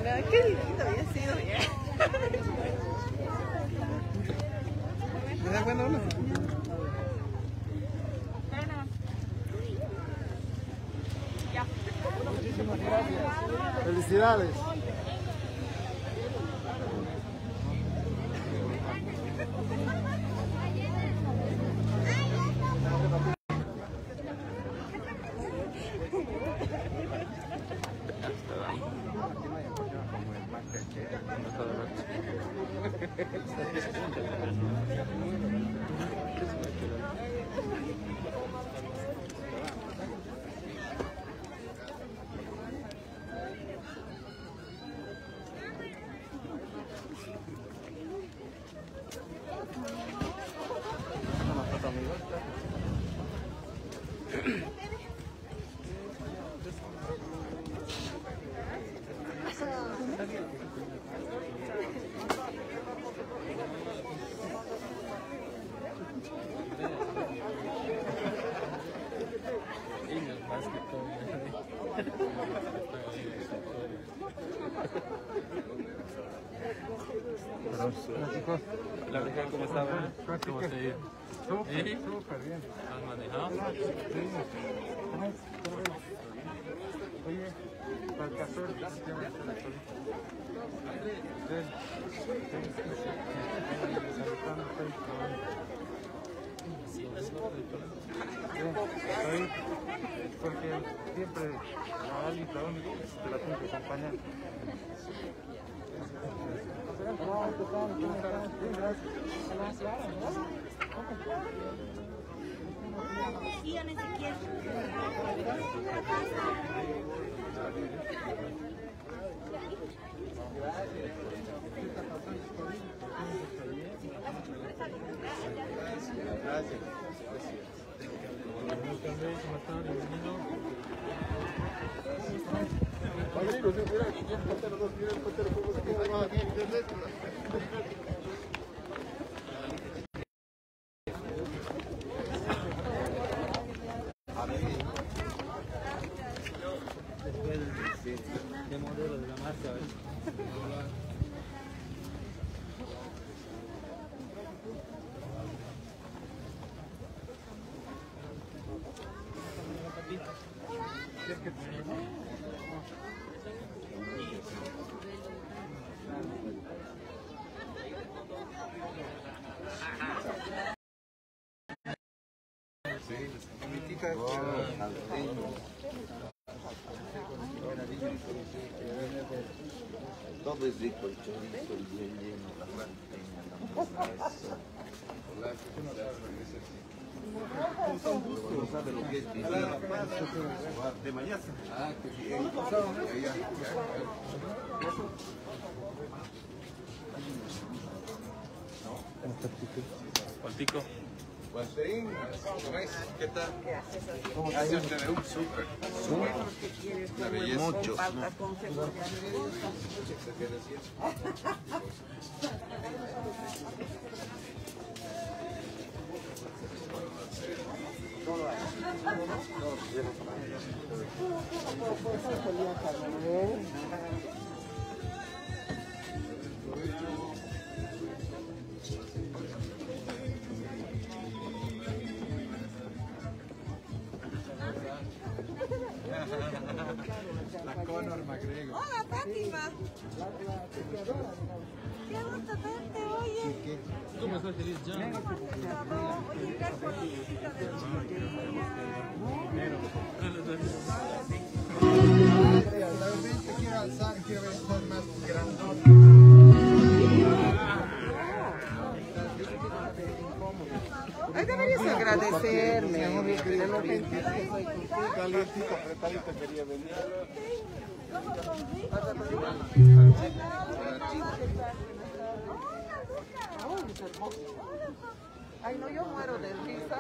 Mira, qué lindo había sido bien. ¿Me da buena una? Muchísimas gracias. Felicidades. Hola, Ricardo, ¿cómo estás? ¿Cómo te ha ido? Súper bien. ¿Has manejado? Sí. Oye, para el 14, porque siempre a alguien la única que la tiene que acompañar. Ian Ezequiel. Gracias. De modelo de la marca, Todo es rico, el chorizo, el relleno, la planteña, la mostaza. No sabe lo que es de mañana. Ah, que bien. Palpico. Walterín, ¿qué tal? ¿Cómo hace usted de un súper? Una belleza. Muchos. La Conor McGregor. Hola, Fátima. Qué gusto verte, oye. ¿Cómo estás, feliz ya? Oye, Carlos, por la visita de Realmente quiero alzar, quiero estar más grande. Ay, deberías agradecerme. Calientito, apretadito quería venir. Ay, no, yo muero de risa.